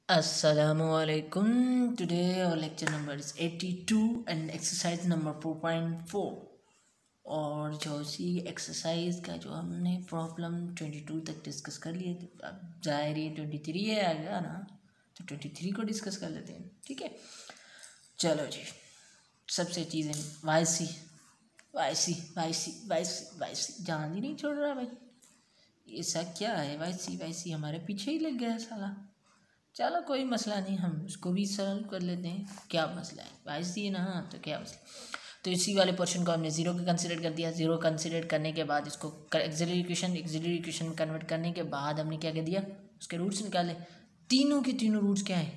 Assalamualaikum. Today our lecture number is 82 and exercise number 4.4 और जो सी exercise का जो हमने प्रॉब्लम 22 तक डिस्कस कर लिए। अब जाहिर ये 23 है आएगा ना, तो 23 को डिस्कस कर लेते हैं। ठीक है, चलो जी। सबसे चीज़ें Y C Y C Y C Y C Y C जान ही नहीं छोड़ रहा भाई। ऐसा क्या है, वाई सी हमारे पीछे ही लग गया है साला। चलो कोई मसला नहीं, हम उसको भी सॉल्व कर लेते हैं। क्या मसला है, वाई सी है ना, तो क्या मसला। तो इसी वाले पोर्शन को हमने ज़ीरो का कंसिडर कर दिया। ज़ीरो कंसिडर करने के बाद इसको एक्सिलरी इक्वेशन में कन्वर्ट करने के बाद हमने क्या कर दिया, उसके रूट्स निकाले। तीनों के तीनों रूट्स क्या है,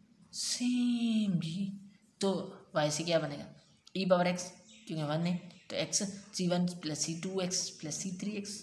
सेम जी। तो वाई सी क्या बनेगा, ई पावर एक्स, क्योंकि 1 है तो एक्स C1 + C2x + C3x।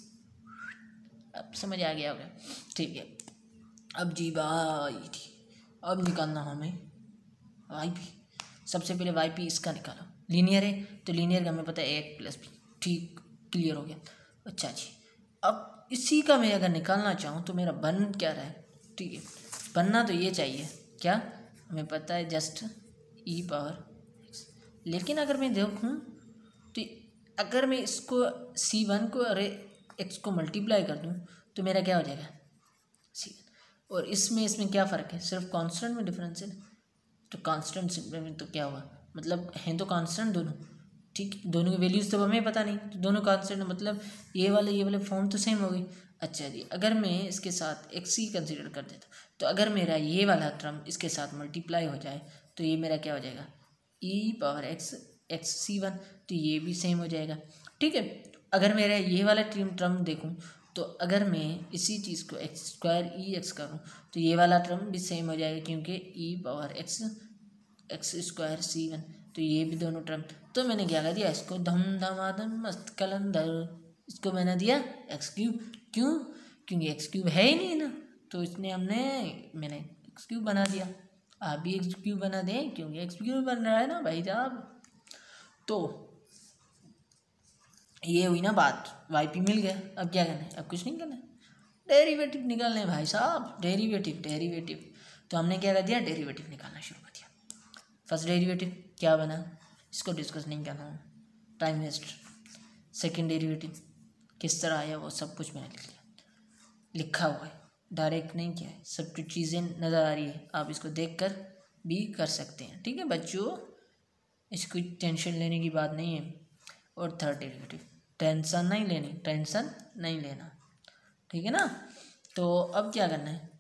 अब समझ आ गया होगा, ठीक है। अब जी भाई, अब निकालना हमें वाई पी। सबसे पहले वाई पी इसका निकालो। लीनियर है तो लीनियर का हमें पता है a + b। ठीक, क्लियर हो गया। अच्छा जी, अब इसी का मैं अगर निकालना चाहूँ तो मेरा बन क्या रहा है, ठीक है। बनना तो ये चाहिए क्या, हमें पता है जस्ट ई पावर एक्स। लेकिन अगर मैं देखूँ तो अगर मैं इसको C1 को अरे एक्स को मल्टीप्लाई कर दूँ तो मेरा क्या हो जाएगा C1। और इसमें क्या फ़र्क है, सिर्फ कांस्टेंट में डिफरेंस है। तो कांस्टेंट में तो क्या हुआ, मतलब हैं तो कांस्टेंट दोनों, ठीक। दोनों की वैल्यूज़ तो हमें पता नहीं, तो दोनों कांस्टेंट, मतलब ये वाले फॉर्म तो सेम हो गई। अच्छा जी, अगर मैं इसके साथ एक्स ही कंसिडर कर देता तो अगर मेरा ये वाला टर्म इसके साथ मल्टीप्लाई हो जाए तो ये मेरा क्या हो जाएगा, ई पावर एक्स C1। तो ये भी सेम हो जाएगा, ठीक है। अगर मेरा ये वाला टर्म देखूँ तो अगर मैं इसी चीज़ को x² EX करूँ तो ये वाला टर्म भी सेम हो जाएगा, क्योंकि ई पावर x² C1। तो ये भी दोनों टर्म, तो मैंने क्या कर दिया, इसको धम धमाधम मस्त कलंदर, इसको मैंने दिया x3। क्यों, क्योंकि x3 है ही नहीं ना, तो इसने मैंने x3 बना दिया। आप भी x3 बना दें, क्योंकि x3 बन रहा है ना भाई साहब। तो ये हुई ना बात, वाई पी मिल गया। अब क्या करना है, अब कुछ नहीं करना है, डेरिवेटिव निकालने भाई साहब। डेरिवेटिव तो हमने क्या कर दिया, डेरिवेटिव निकालना शुरू कर दिया। फर्स्ट डेरिवेटिव क्या बना, इसको डिस्कस नहीं करना, टाइम वेस्ट। सेकंड डेरिवेटिव किस तरह आया वो सब कुछ मैंने लिख लिया, लिखा हुआ है, डायरेक्ट नहीं किया है। सब कुछ चीज़ें नज़र आ रही है, आप इसको देख कर भी कर सकते हैं, ठीक है बच्चों। इसको टेंशन लेने की बात नहीं है। और थर्ड डेरिवेटिव, टेंशन नहीं लेना, ठीक है ना। तो अब क्या करना है,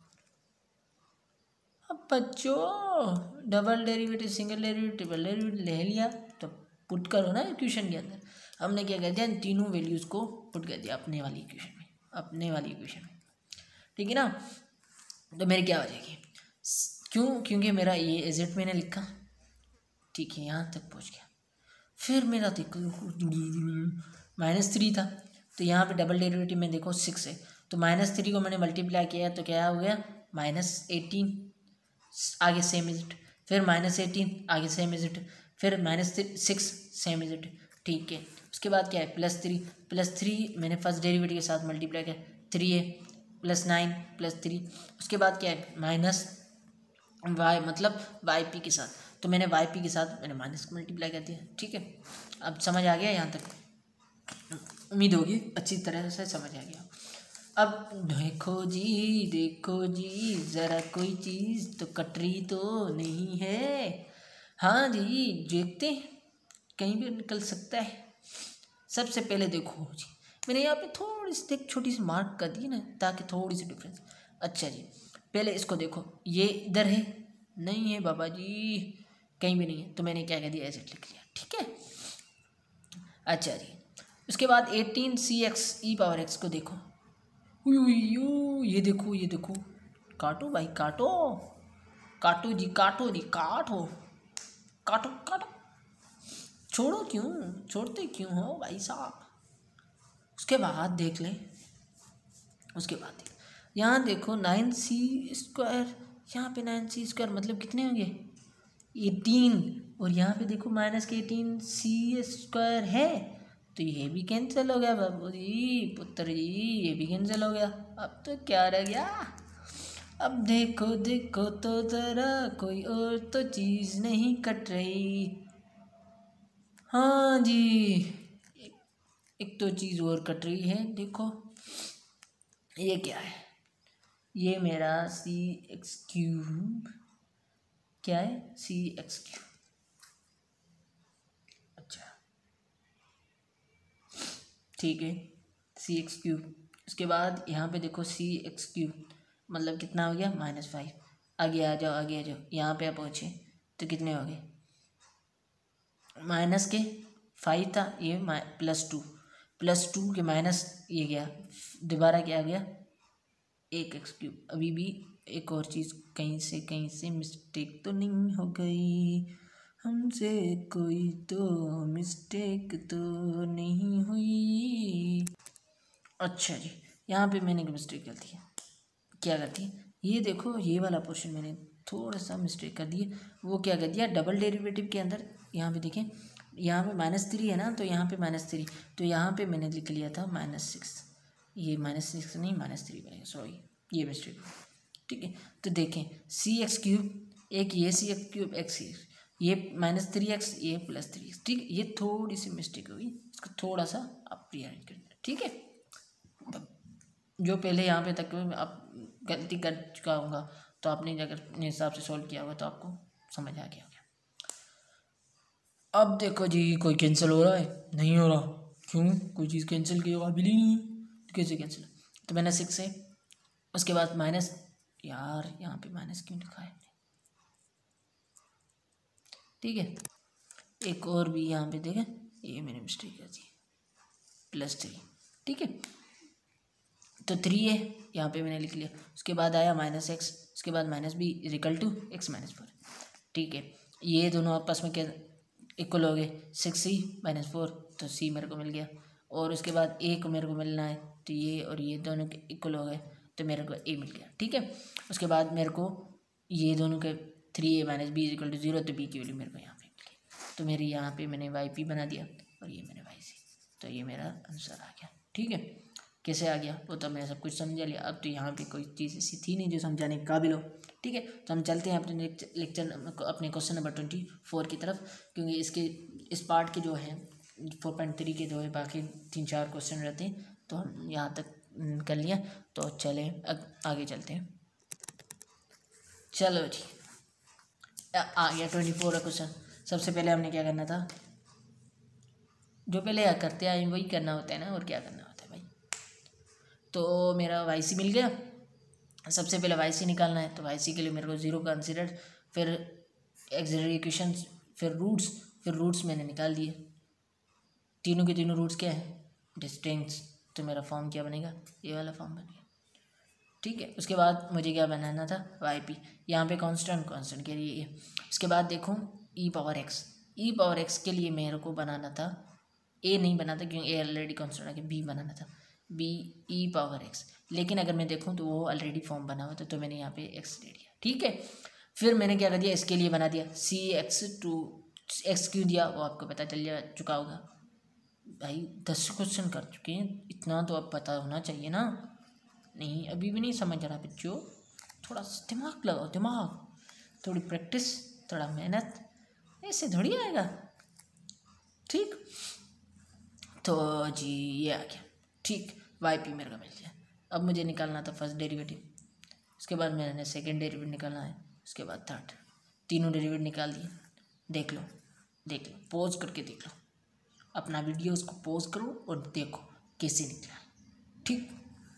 अब बच्चों double derivative, single derivative, triple derivative ले लिया तो पुट करो ना इक्वेशन के अंदर। हमने क्या कर दिया, इन तीनों वैल्यूज़ को पुट कर दिया अपने वाली इक्वेशन में, ठीक है ना। तो मेरी क्या हो जाएगी, क्योंकि मेरा ये एजेट मैंने लिखा, ठीक है, यहाँ तक पहुँच गया। फिर मेरा देखो -3 था, तो यहाँ पे डबल डेरिवेटिव में देखो 6 है, तो -3 को मैंने मल्टीप्लाई किया तो क्या हो गया, -18, आगे सेम इज इट। फिर -18 आगे सेम इज इट। फिर -6 सेम इज इट, ठीक है। उसके बाद क्या है, +3 मैंने फर्स्ट डेरिवेटिव के साथ मल्टीप्लाई किया, 3 है, +9 +3। उसके बाद क्या है, माइनस वाई, मतलब वाई पी के साथ, तो मैंने वाई पी के साथ मैंने माइनस को मल्टीप्लाई कर दिया, ठीक है। अब समझ आ गया यहाँ तक, उम्मीद होगी अच्छी तरह से समझ आ गया। अब देखो जी ज़रा कोई चीज़ तो कट रही तो नहीं है। हाँ जी, देखते हैं कहीं भी निकल सकता है। सबसे पहले देखो जी, मैंने यहाँ पे थोड़ी सी एक छोटी सी मार्क कर दी ना, ताकि थोड़ी सी डिफरेंस। अच्छा जी, पहले इसको देखो, ये इधर है, नहीं है बाबा जी, कहीं भी नहीं है, तो मैंने क्या कह दिया, ऐसे लिख लिया, ठीक है। अच्छा जी, उसके बाद 18CX e⁻x को देखो, ये देखो, काटो भाई काटो, काटो जी काटो, छोड़ते क्यों हो भाई साहब। उसके बाद देख लें, यहाँ देखो 9C², यहाँ पे 9C² मतलब कितने होंगे, 18। और यहाँ पे देखो -18C² है, तो ये भी कैंसिल हो गया बाबू जी, पुत्र जी, ये भी कैंसिल हो गया। अब तो क्या रह गया, अब देखो देखो तो ज़रा कोई और तो चीज़ नहीं कट रही। हाँ जी, एक तो चीज़ और कट रही है, देखो ये क्या है। ये मेरा सी एक्स क्यूब, क्या है, सी एक्स क्यूब। अच्छा ठीक है, सी एक्स क्यूब। उसके बाद यहाँ पे देखो सी एक्स क्यूब मतलब कितना हो गया, -5। आगे आ जाओ, आगे आ जाओ, यहाँ पे आप पहुँचे तो कितने हो गए, माइनस के 5 था, ये +2 के माइनस ये गया, दोबारा क्या गया, एक एक्स क्यूब। अभी भी एक और चीज़, कहीं से मिस्टेक तो नहीं हो गई हमसे, कोई तो मिस्टेक तो नहीं हुई। अच्छा जी, यहाँ पे मैंने मिस्टेक कर दी है। क्या करती है, ये देखो ये वाला पोर्शन मैंने थोड़ा सा मिस्टेक कर दिया। वो क्या कर दिया, डबल डेरिवेटिव के अंदर यहाँ पे देखें, यहाँ पे -3 है ना, तो यहाँ पे -3, तो यहाँ पे मैंने लिख लिया था -6। ये -6 नहीं -3 बनेगा, सॉरी ये मिस्टेक। ठीक है, तो देखें सी एक्स क्यूब, एक ये सी एक्स क्यूब एक्स, ये -3x, ये +3x। ठीक, ये थोड़ी सी मिस्टेक हुई, इसको थोड़ा सा आप रीअरेंज कर देना। ठीक है, जो पहले यहाँ पे तक आप गलती कर चुका होगा, तो आपने अगर अपने हिसाब से सॉल्व किया होगा तो आपको समझ आ गया होगा। अब देखो जी, कोई कैंसिल हो रहा है, नहीं हो रहा, क्यों, कोई चीज़ कैंसिल की काबिल ही नहीं है, कैसे कैंसिल। तो मैंने 6 है, उसके बाद माइनस, यार यहाँ पे माइनस क्यों लिखा है, ठीक है। एक और भी यहाँ पे देखें, ये मैंने मिस्टेक कर दी, +3। ठीक है, तो 3 है, यहाँ पे मैंने लिख लिया। उसके बाद आया -x, उसके बाद -b = x - 4। ठीक है, ये दोनों आपस में क्या इक्वल हो गए, 6c - 4, तो c मेरे को मिल गया। और उसके बाद a को मेरे को मिलना है, तो ये और ये दोनों के इक्वल हो गए, तो मेरे को a मिल गया। ठीक है, उसके बाद मेरे को ये दोनों के 3a - b = 0, तो b की वैल्यू मेरे को यहाँ पे मिल गई। तो मेरे यहाँ पे मैंने yp बना दिया और ये मैंने yc, तो ये मेरा आंसर आ गया। ठीक है, कैसे आ गया वो तो मैं सब कुछ समझा लिया। अब तो यहाँ पे कोई चीज़ ऐसी थी नहीं जो समझाने के काबिल हो। ठीक है, तो हम चलते हैं अपने लेक्चर अपने क्वेश्चन नंबर 24 की तरफ, क्योंकि इसके इस पार्ट के जो है 4.3 के जो है बाकी 3-4 क्वेश्चन रहते हैं, तो हम यहाँ तक कर लिया। तो चले आगे चलते हैं। चलो जी, आ गया 24 का क्वेश्चन। सबसे पहले हमने क्या करना था, जो पहले करते आए वही करना होता है ना, और क्या करना होता है भाई। तो मेरा YC मिल गया, सबसे पहले YC निकालना है, तो YC के लिए मेरे को 0 कंसिडर्ड, फिर एक्सिलरी इक्वेशन, फिर रूट्स मैंने निकाल दिए। तीनों के तीनों रूट्स क्या है, डिस्टिंक्ट, तो मेरा फॉर्म क्या बनेगा, ये वाला फॉर्म बन गया। ठीक है, उसके बाद मुझे क्या बनाना था, YP, यहाँ पे कांस्टेंट के लिए। उसके बाद देखो e पावर x के लिए मेरे को बनाना था, a नहीं बना था क्योंकि a ऑलरेडी कांस्टेंट है, b बनाना था, b e पावर x। लेकिन अगर मैं देखूँ तो वो ऑलरेडी फॉर्म बना हुआ था, तो मैंने यहाँ पे x ले लिया। ठीक है, फिर मैंने क्या कर दिया, इसके लिए बना दिया x क्यों दिया वो आपको पता चल चुका होगा भाई, 10 क्वेश्चन कर चुके हैं, इतना तो अब पता होना चाहिए ना। नहीं, अभी भी नहीं समझ रहा बच्चों, थोड़ा दिमाग लगाओ, दिमाग, थोड़ी प्रैक्टिस, थोड़ा मेहनत, ऐसे थोड़ी आएगा। ठीक, तो जी ये आ गया। ठीक, YP मेरे को मिल गया। अब मुझे निकालना था फर्स्ट डेरिवेटिव, उसके बाद मैंने सेकेंड डेरिवेटिव निकालना है, उसके बाद थर्ड, तीनों डेरिवेटिव निकाल दिए। देख लो पॉज करके देख लो, अपना वीडियो उसको पॉज करो और देखो कैसे निकला। ठीक,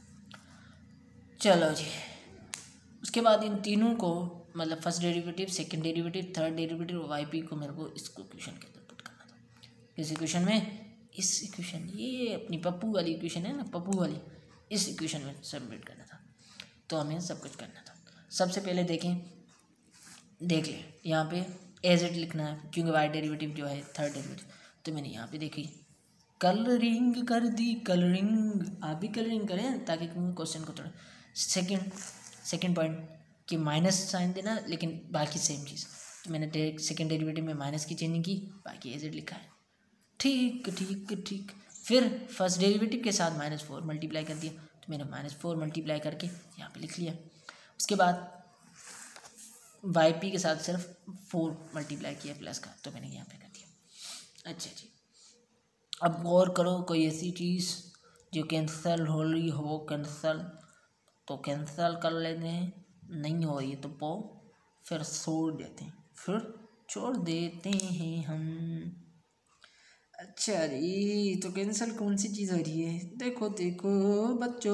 चलो जी, उसके बाद इन तीनों को मतलब first derivative, second derivative, third derivative और YP को मेरे को इस इक्वेशन के अंदर पुट करना था। इस इक्वेशन में, इस इक्वेशन, ये अपनी पप्पू वाली इक्वेशन है ना, पप्पू वाली, इस इक्वेशन में सबमिट करना था। तो हमें सब कुछ करना था। सबसे पहले देख लें यहाँ पे एज इट लिखना है, क्योंकि y डेरिवेटिव जो है थर्ड डेरिवेटिव। तो मैंने यहाँ पे देखी कलरिंग कर दी, कलरिंग, आप भी कलरिंग करें ताकि क्वेश्चन को थोड़ा सेकंड पॉइंट कि माइनस साइन देना, लेकिन बाकी सेम चीज़। तो मैंने सेकंड डेरिवेटिव में माइनस की चेंजिंग की, बाकी एज इट लिखा है। ठीक, फिर फर्स्ट डेरिवेटिव के साथ -4 मल्टीप्लाई कर दिया, तो मैंने -4 मल्टीप्लाई करके यहाँ पे लिख लिया। उसके बाद वाई पी के साथ सिर्फ 4 मल्टीप्लाई किया प्लस का, तो मैंने यहाँ पे कर दिया। अच्छा जी, अब गौर करो कोई ऐसी चीज़ जो कैंसिल हो रही हो, कैंसिल तो कैंसिल कर लेते हैं, नहीं हो रही है तो फिर छोड़ देते हैं हम। अच्छा जी, तो कैंसिल कौन सी चीज़ हो रही है, देखो देखो बच्चों,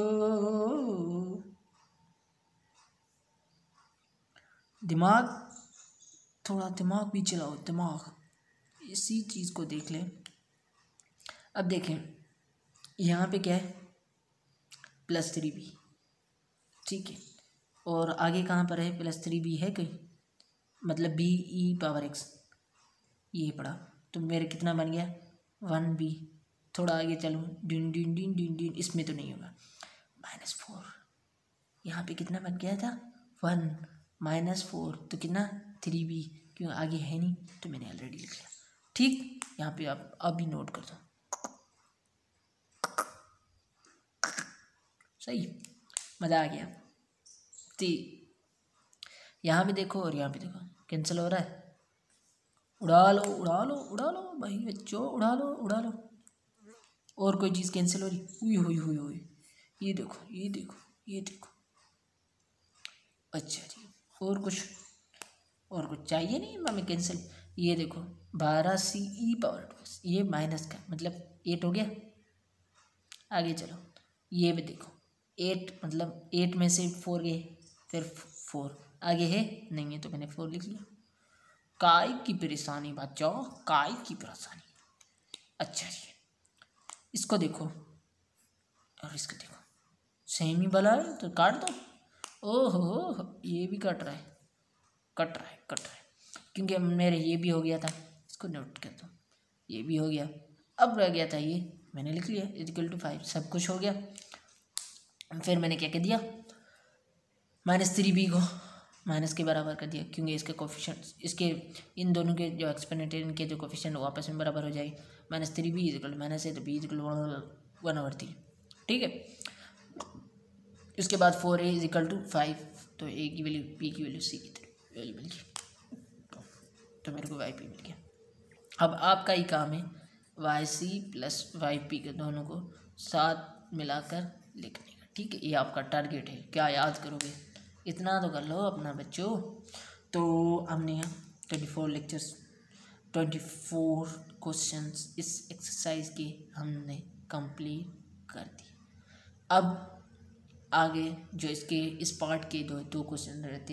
थोड़ा दिमाग भी चलाओ, दिमाग इसी चीज़ को देख ले। अब देखें यहाँ पे क्या है, +3b, ठीक है, और आगे कहाँ पर है, +3b है कहीं, मतलब be⁻x, ये पढ़ा तो मेरे कितना बन गया 1b। थोड़ा आगे चलो, डिन डिन डिन डिन डिन, इसमें तो नहीं होगा, -4, यहाँ पे कितना बन गया था 1 -4 तो कितना 3b, क्यों आगे है नहीं तो मैंने ऑलरेडी लिख लिया। ठीक, यहाँ पे आप अभी नोट कर दो, सही, मज़ा आ गया। तो यहाँ भी देखो और यहाँ भी देखो, कैंसिल हो रहा है, उड़ा लो उड़ा लो उड़ा लो भाई बच्चों, उड़ा लो उड़ा लो। और कोई चीज़ कैंसिल हो रही, हुई, ये देखो ये देखो ये देखो। अच्छा जी, और कुछ चाहिए नहीं हमें कैंसिल, ये देखो 12c⁻², ये माइनस का मतलब 8 हो गया। आगे चलो, ये भी देखो 8 मतलब 8 में से 4 गए, फिर 4 आगे है नहीं है तो मैंने 4 लिख लिया। काय की परेशानी बच्चों, काय की परेशानी। अच्छा जी, इसको देखो और इसको देखो, सेम ही वाला है तो काट दो। ओहो, ये भी कट रहा है, क्योंकि मेरे ये भी हो गया था, इसको नोट कर दो, ये भी हो गया। अब रह गया था ये, मैंने लिख लिया =5, सब कुछ हो गया। फिर मैंने क्या कह दिया, -3b को माइनस के बराबर कर दिया, क्योंकि इसके कोफिशिएंट, इसके इन दोनों के जो एक्सपोनेंट है, इनके जो कोफिशिएंट वो आपस में बराबर हो जाएगी। -3b -है तो b =1/3, ठीक है। उसके बाद 4a = 5, तो a की वैल्यू, b की वैल्यू, c की वैल्यू मिल गई, तो मेरे को yp मिल गया। अब आपका ही काम है yc + yp के दोनों को साथ मिलाकर लिखने का, ठीक है, ये आपका टारगेट है। क्या याद करोगे, इतना तो कर लो अपना बच्चों। तो हमने 24 लेक्चर्स 24 क्वेश्चंस इस एक्सरसाइज के हमने कंप्लीट कर दिए। अब आगे जो इसके इस पार्ट के दो क्वेश्चन रहते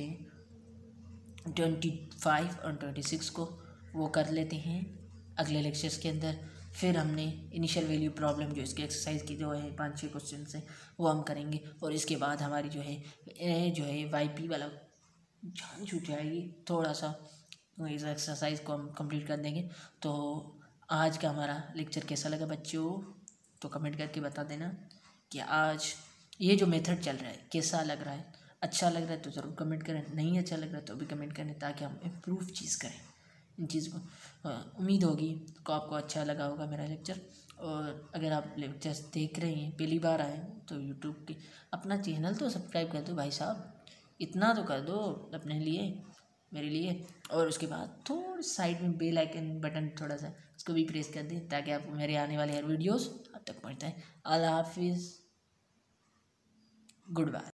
हैं 25 और 26 को, वो कर लेते हैं अगले लेक्चर्स के अंदर। फिर हमने इनिशियल वैल्यू प्रॉब्लम जो इसके एक्सरसाइज की जो है 5-6 क्वेश्चन है वो हम करेंगे, और इसके बाद हमारी जो है वाईपी वाला जान छूट जाएगी थोड़ा सा, इस एक्सरसाइज को हम कंप्लीट कर देंगे। तो आज का हमारा लेक्चर कैसा लगा बच्चों, तो कमेंट करके बता देना कि आज ये जो मेथड चल रहा है कैसा लग रहा है। अच्छा लग रहा है तो ज़रूर कमेंट करें, नहीं अच्छा लग रहा है तो भी कमेंट करें, ताकि हम इम्प्रूव चीज़ करें इन चीज़ को। उम्मीद होगी तो आपको अच्छा लगा होगा मेरा लेक्चर। और अगर आप लेक्चर्स देख रहे हैं पहली बार आए तो यूट्यूब के अपना चैनल तो सब्सक्राइब कर दो भाई साहब, इतना तो कर दो अपने लिए, मेरे लिए। और उसके बाद थोड़ी साइड में बेल आइकन बटन थोड़ा सा उसको भी प्रेस कर दें, ताकि आपको मेरे आने वाले हर वीडियोस अब तक पहुँचते हैं। अल्लाह हाफिज़, गुड बाय।